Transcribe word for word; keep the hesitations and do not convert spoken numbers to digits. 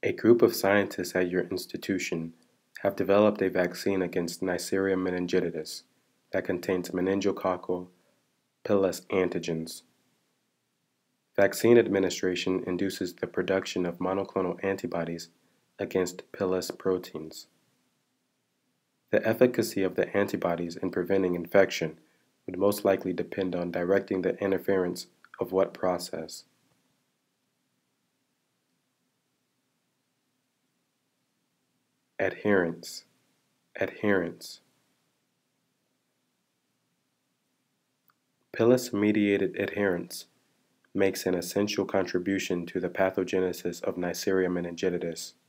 A group of scientists at your institution have developed a vaccine against Neisseria meningitidis that contains meningococcal pilus antigens. Vaccine administration induces the production of monoclonal antibodies against pilus proteins. The efficacy of the antibodies in preventing infection would most likely depend on directing the interference of what process. Adherence. Adherence. Pilus-mediated adherence makes an essential contribution to the pathogenesis of Neisseria meningitidis.